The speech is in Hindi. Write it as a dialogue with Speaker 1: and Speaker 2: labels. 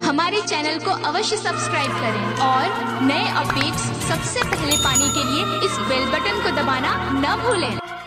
Speaker 1: हमारे चैनल को अवश्य सब्सक्राइब करें और नए अपडेट्स सबसे पहले पाने के लिए इस बेल बटन को दबाना न भूलें।